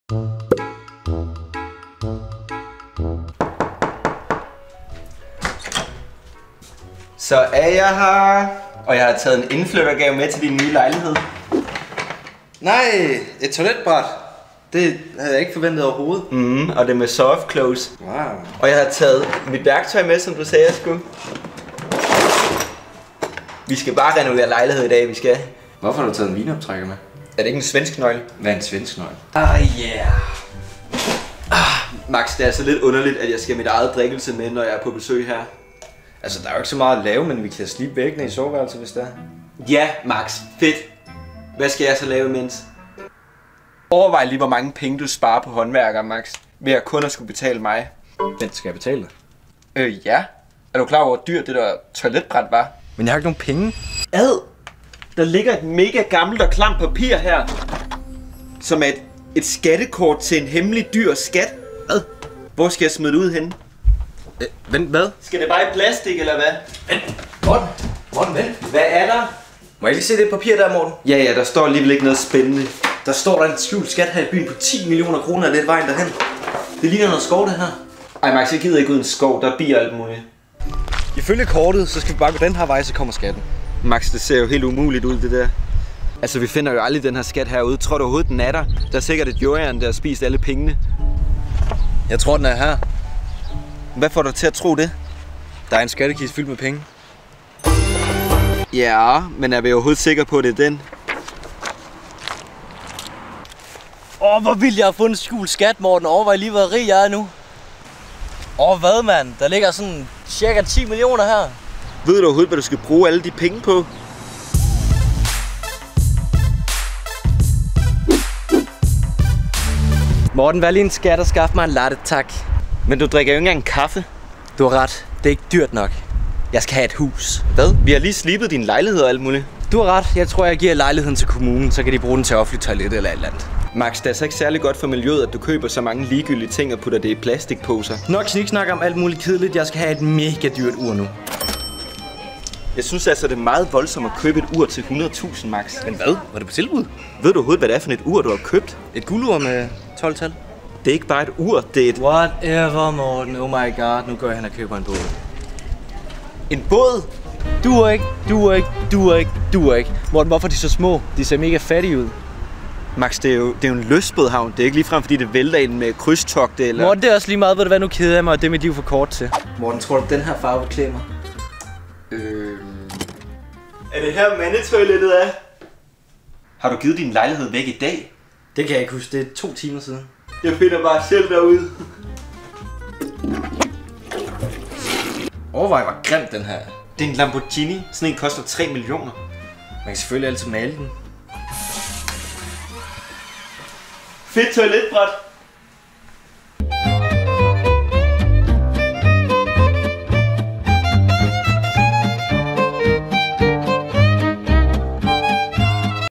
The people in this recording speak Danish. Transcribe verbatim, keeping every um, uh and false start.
Så er jeg her, og jeg har taget en indflyttergave med til din nye lejlighed. Nej, et toiletbræt. Det havde jeg ikke forventet overhovedet. Mm, og det er med soft close. Wow. Og jeg har taget mit værktøj med, som du sagde, jeg skulle. Vi skal bare renovere lejlighed i dag, vi skal. Hvorfor har du taget en vinoptrækker med? Er det ikke en svensk nøgle? Hvad er en svensk nøgle? Ah, yeah. Ah, Max, det er altså lidt underligt, at jeg skal have mit eget drikkelse med, når jeg er på besøg her. Altså, der er jo ikke så meget at lave, men vi kan slippe væggene i soveværelset, hvis det er. Ja, Max. Fedt. Hvad skal jeg så lave imens? Overvej lige, hvor mange penge du sparer på håndværker, Max. Ved at kun at skulle betale mig. Vent, skal jeg betale det? Øh, ja. Er du klar over, hvor dyrt det der toiletbræt var? Men jeg har ikke nogen penge. Ad! Der ligger et mega gammelt og klamt papir her. Som er et, et skattekort til en hemmelig dyr skat. Ad! Hvor skal jeg smide det ud henne? Øh, vent, hvad? Skal det bare i plastik, eller hvad? Vent, Morten. Morten, vent. Hvad er der? Må jeg lige se det papir der, Morten? Ja, ja, der står alligevel ikke noget spændende. Der står der en skjult skat her i byen på ti millioner kroner af det vejen derhen. Det ligner noget skov, det her. Ej, Max, jeg gider ikke ud i en skov, der er bier alt muligt. Ifølge kortet, så skal vi bare gå den her vej, så kommer skatten. Max, det ser jo helt umuligt ud, det der. Altså, vi finder jo aldrig den her skat herude. Tror du overhovedet, den er der? Der er sikkert et jordjern, der har spist alle pengene. Jeg tror, den er her. Hvad får du til at tro det? Der er en skattekiste fyldt med penge. Ja, men er vi overhovedet sikre på, at det er den? Åh, oh, hvor vildt jeg har fundet skjult skat, Morten. Overvej lige, hvor rig jeg er nu. Åh, oh, hvad, mand? Der ligger sådan cirka ti millioner her. Ved du overhovedet, hvad du skal bruge alle de penge på? Morten, hvad lige en skat og skaffe mig en latte, tak. Men du drikker jo ikke engang kaffe. Du har ret. Det er ikke dyrt nok. Jeg skal have et hus. Hvad? Vi har lige slibet din lejlighed og alt muligt. Du har ret. Jeg tror, jeg giver lejligheden til kommunen, så kan de bruge den til offentligt toilet eller et eller andet. Max, det er altså ikke særlig godt for miljøet, at du køber så mange ligegyldige ting og putter det i plastikposer. Nok sniksnak om alt muligt kedeligt. Jeg skal have et mega dyrt ur nu. Jeg synes altså, det er meget voldsomt at købe et ur til hundrede tusind, Max. Men hvad? Var det på tilbud? Ved du overhovedet, hvad det er for et ur, du har købt? Et guldur med tolv tal. Det er ikke bare et ur, det er et... Whatever, Morten. Oh my god. Nu går jeg hen og køber en båd. En båd? Duer ikke, duer ikke, duer ikke, duer ikke. Morten, hvorfor er de så små? De ser mega fattige ud. Max, det er jo, det er jo en lystbådhavn. Det er ikke ligefrem, fordi det vælter ind med krydstogte eller... Morten, det er også lige meget, ved du hvad, nu keder jeg mig, og det er mit liv for kort til. Morten, tror du, den her farve vil klæde mig? Øh... Er det her mandetoilettet er? Har du givet din lejlighed væk i dag? Det kan jeg ikke huske. Det er to timer siden. Jeg finder bare selv derude. Overvej, hvor grimt den her er. Det er en Lamborghini. Sådan en koster tre millioner. Man kan selvfølgelig altid male den. Fedt toiletbræt.